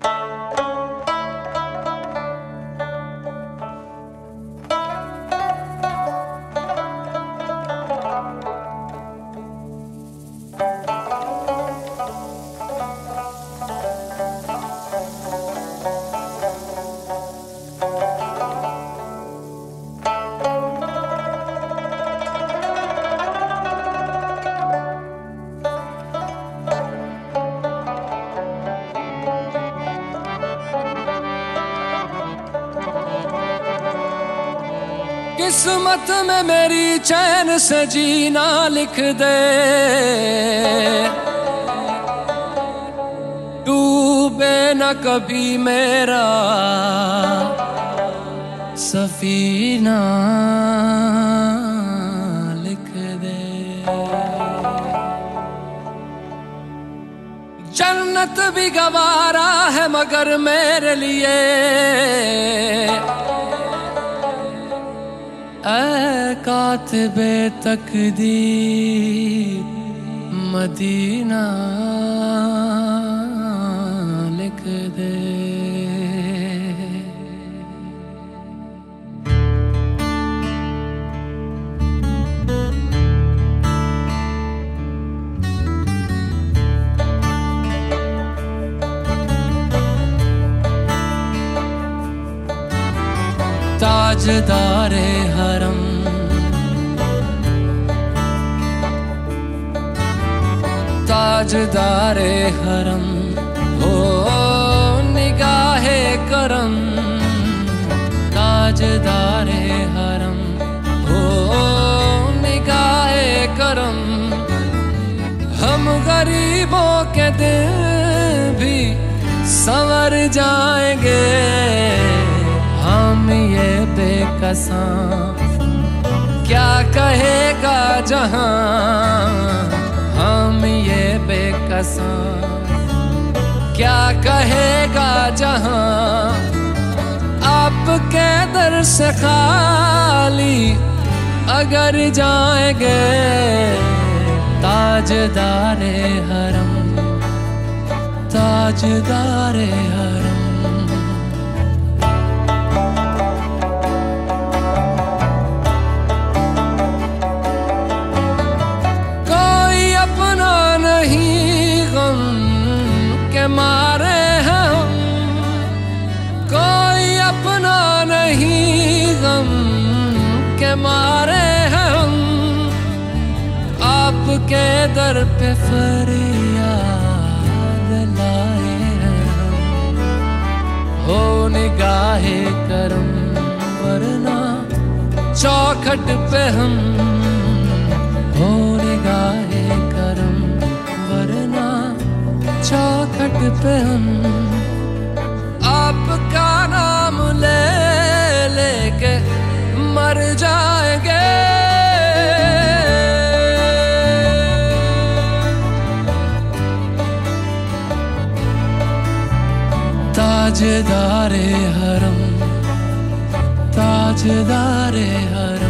किस्मत में मेरी चैन से जीना लिख दे, डूबे न कभी मेरा सफीना लिख दे। जन्नत भी गवारा है मगर मेरे लिए ऐ कातिबे तकदीर मदीना लिख दे। ताजदारे हरम, ताजदारे हरम हो निगाहे करम, ताजदारे हरम हो निगाहे करम। हम गरीबों के दिल भी संवर जाएंगे, हम ये बेकसां क्या कहेगा जहां, हम ये बेकसां क्या कहेगा जहां। आपके दर से खाली अगर जाएंगे, ताजदारे हरम, ताजदारे हरम। मारे हैं हम, कोई अपना नहीं गम के मारे हैं हम। आपके दर पे फरियाद लाए हैं हम, हो निगाहे करम वरना चौखट पे हम, हो निगाहे करम वरना चौखट पे हम। आपका नाम ले लेके मर जाएंगे, ताजदारे हरम, ताजदारे हरम।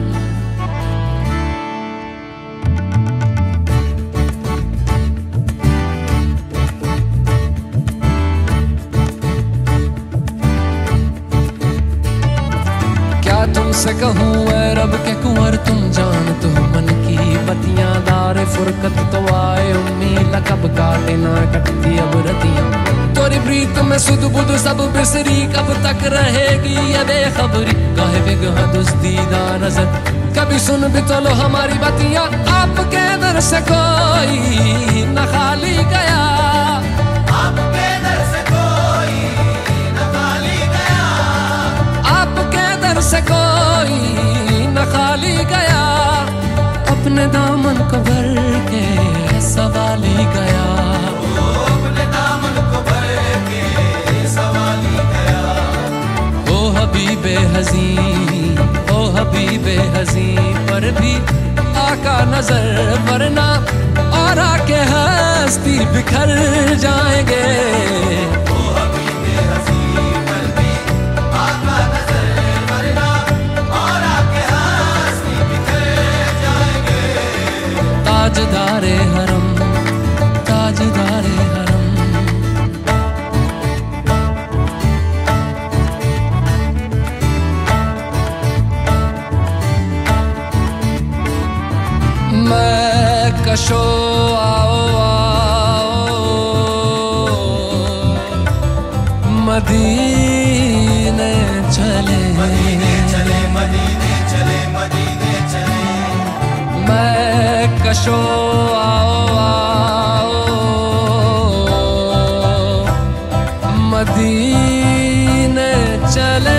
तुमसे कहूँ ऐ रब के कुंवर तुम जानते हो मन की बतियां। दारे फुरकत तो आए उम्मीद कब काटे ना कटती अब रतियां। तोरी प्रीत में सुध बुध सब बिसरी, कब तक रहेगी ये बेखबरी। काहे बेगहा दुस्तीदा नजर कभी सुन भी तो लो हमारी बतियां। आपके दर से कोई न खाली गया, आपके दर से कोई न खाली गया, आपके दर से कोई न खाली गया। अपने दामन को भर के सवाली गया, अपने दामन को भर के सवाली गया। ओ हबीबे हज़ी, ओ हबीबे हज़ी पर भी आका नजर वरना और आके हस्ती बिखर जाएंगे। ओ हबीबे हज़ी पर भी आका नजर वरना और आके हस्ती बिखर जाएंगे। ताजदारे हरम, ताजदारे हरम। कशो आओ आओ मदीने चले, मदीने चले, मदीने चले, मदीने चले। मैं कशो आओ आओ मदीने चले।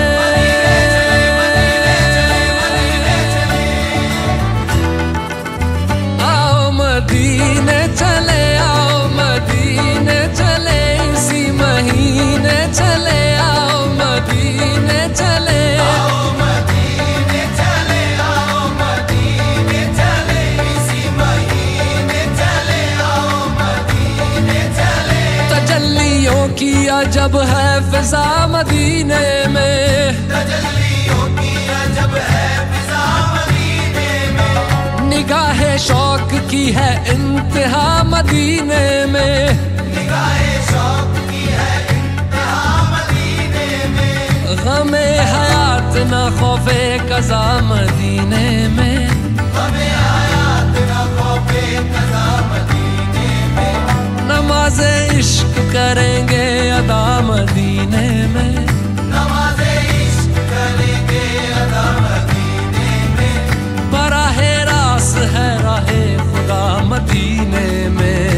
मदीने चले आओ मदीने चले, इसी महीने चले आओ मदीने चले। आओ मदीने चले, आओ मदीने चले, इसी महीने चले आओ मदीने चले। तजल्लियों की अजब है फिजा मदीने में, तजल्लियों की अजब है फिजा मदीने में। निगाहे शौक की है इंतहा मदीने में, निगाहे शौक की है इंतहा मदीने में। गमे हयात न खौफे कज़ा मदीने में, हमें हयात न खौफे कज़ा मदीने में। नमाज़े इश्क करेंगे अदा मदीने में, नमाज़े इश्क करेंगे अदा मदीने में। बराहे रास है राहे खुदा मदीने में।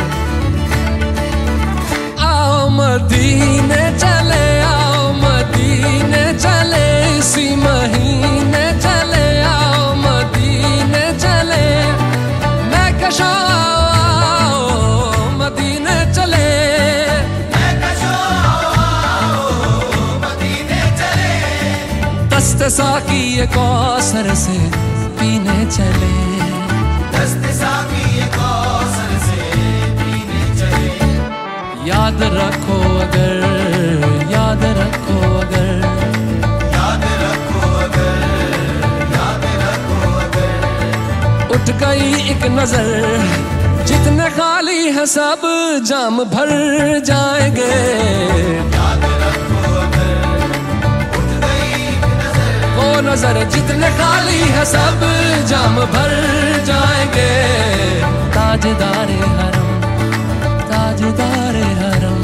आओ मदीने चले, आओ मदीने चले, इसी महीने चले आओ मदीने चले। मैं कशो आओ मदीने चले, मैं कशो आओ मदीने चले। दस्ते साकी कौसर से पीने चले, दस्ते साकी कौसर से पीने चले। याद रखो अगर, याद रखो अगर, याद रखो अगर, याद रखो अगर। उठ गई एक नजर, जितने खाली है सब जाम भर जाएंगे। याद रखो अगर, उठ गई एक नजर। वो नजर जितने खाली है सब जाम भर जाएंगे। ताजदारे हरम, ताजदारे हरम।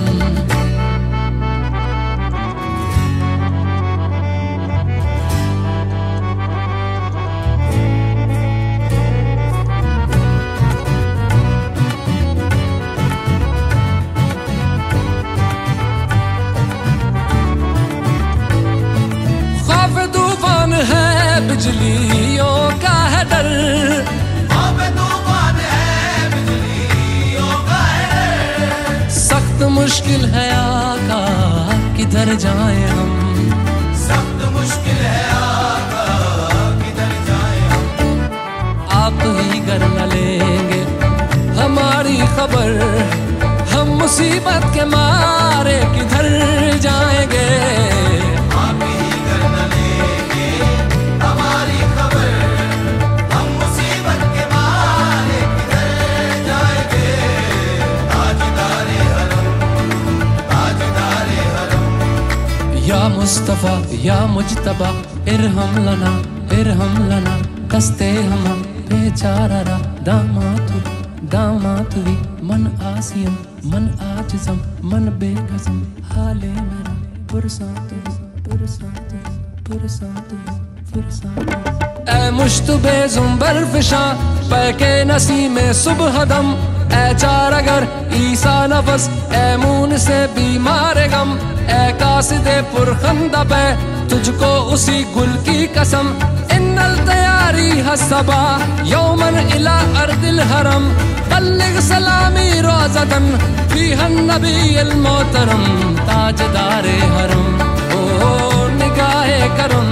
खौफ तूफान है बिजलियों का है डर, अब तूफान है बिजलियों का है डर। सख्त मुश्किल है आका किधर जाएं हम, सख्त मुश्किल है आका किधर जाएं हम। आप ही कर न लेंगे हमारी खबर, हम मुसीबत के मारे किधर जाएंगे। आप ही कर न लेंगे हमारी खबर, हम मुसीबत के मारे किधर जाएंगे। ताजदारे हरम, ताजदारे हरम। या मुस्तफा या मुजतबा इरहम लना कस्ते हम बेचारा दामातु दामातुवी मन आसियम मन आजिज़म मन बेकसम हाले मेरा पुरसातु पुरसातु पुरसातु पुरसातु। ऐ मुश्तबे ज़ुंबर फिशा पैके नसीमे सुबह दम, ऐ चार अगर ईसा नफस ऐ मून से बीमार गम। ऐ कासिदे पुरखंदा पे तुझको उसी गुल की कसम। इन्नल तैयारी हसबा यौमन इला अर्दिल हरम, बल्लिग सलामी रोज़तन फीहन नबील मोहतरम। ताजदारे हरम ओ निगाहे करम,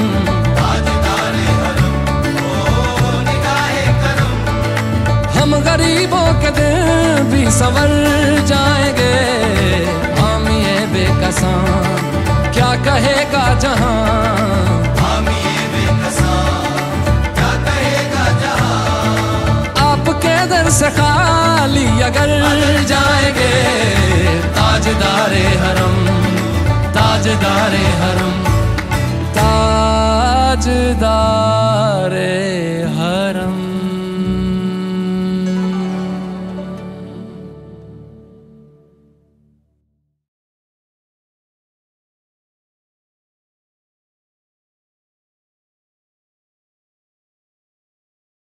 ताजदारे हरम ओ निगाहे करम। हम गरीबों के दिन भी संवर जाएंगे। हम ये बेकसां क्या कहेगा जहां, हम ये बेकसां क्या कहेगा जहां। आपके दर से खाली अगर जाएंगे। ताजदारे हरम, ताजदारे हरम, ताजदारे